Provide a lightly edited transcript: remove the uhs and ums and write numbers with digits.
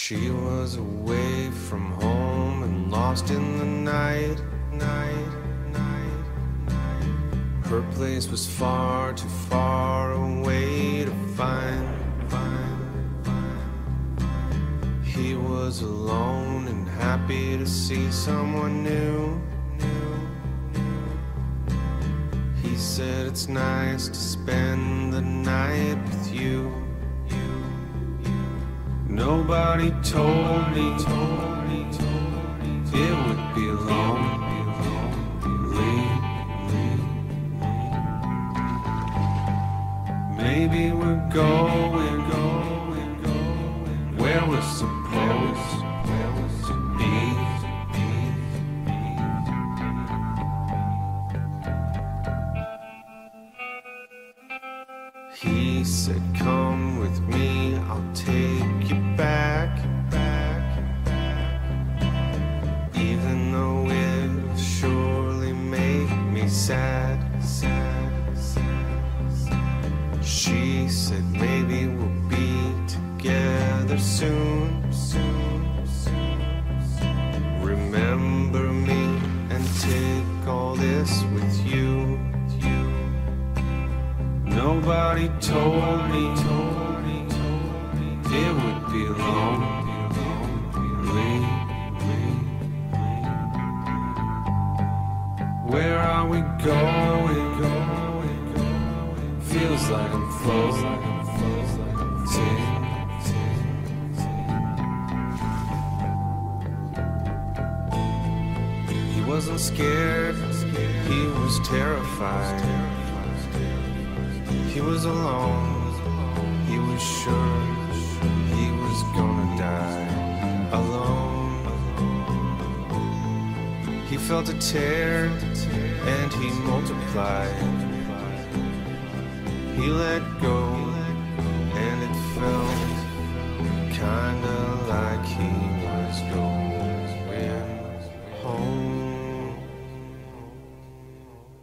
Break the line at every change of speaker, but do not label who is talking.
She was away from home and lost in the night. Her place was far too far away to find. He was alone and happy to see someone new. He said it's nice to spend the night with you. Nobody told me it would be lonely. Maybe we're going where we're supposed to be. He said, come with me, I'll take you back. Even though it'll surely make me sad. She said, maybe we'll be together soon. Remember me and take all this with you. Nobody told me it would be lonely. Where are we going? Feels like I'm floating. He wasn't scared, he was terrified. He was alone, he was sure he was gonna die alone. He felt a tear and he multiplied. He let go and it felt kinda like he was going.